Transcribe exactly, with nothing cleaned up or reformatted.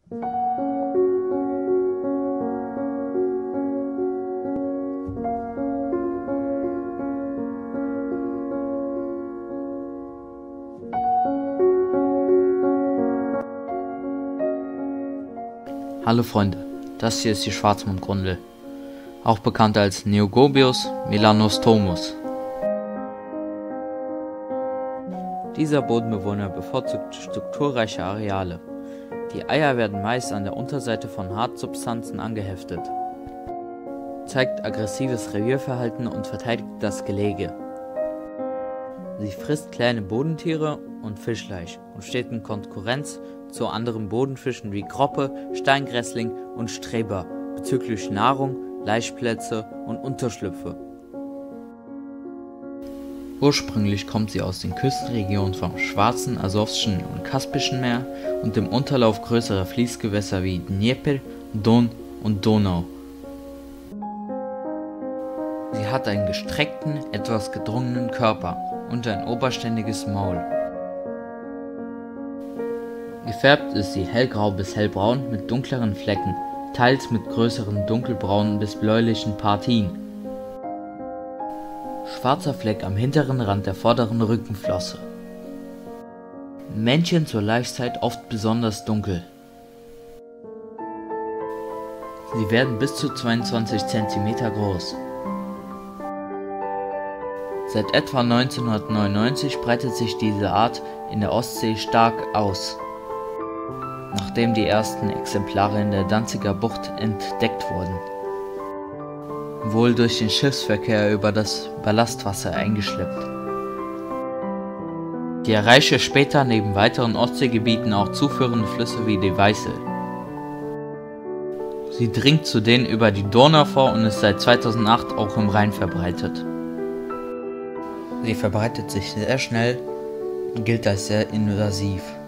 Hallo Freunde, das hier ist die Schwarzmundgrundel, auch bekannt als Neogobius melanostomus. Dieser Bodenbewohner bevorzugt strukturreiche Areale. Die Eier werden meist an der Unterseite von Hartsubstanzen angeheftet, zeigt aggressives Revierverhalten und verteidigt das Gelege. Sie frisst kleine Bodentiere und Fischleich und steht in Konkurrenz zu anderen Bodenfischen wie Groppe, Steingrässling und Streber bezüglich Nahrung, Laichplätze und Unterschlüpfe. Ursprünglich kommt sie aus den Küstenregionen vom Schwarzen, Asowschen und Kaspischen Meer und dem Unterlauf größerer Fließgewässer wie Dnepr, Don und Donau. Sie hat einen gestreckten, etwas gedrungenen Körper und ein oberständiges Maul. Gefärbt ist sie hellgrau bis hellbraun mit dunkleren Flecken, teils mit größeren dunkelbraunen bis bläulichen Partien. Schwarzer Fleck am hinteren Rand der vorderen Rückenflosse. Männchen zur Laichzeit oft besonders dunkel. Sie werden bis zu zweiundzwanzig Zentimeter groß. Seit etwa neunzehnhundertneunundneunzig breitet sich diese Art in der Ostsee stark aus, nachdem die ersten Exemplare in der Danziger Bucht entdeckt wurden, wohl durch den Schiffsverkehr über das Ballastwasser eingeschleppt. Sie erreichte später neben weiteren Ostseegebieten auch zuführende Flüsse wie die Weißel. Sie dringt zudem über die Donau vor und ist seit zweitausendacht auch im Rhein verbreitet. Sie verbreitet sich sehr schnell und gilt als sehr invasiv.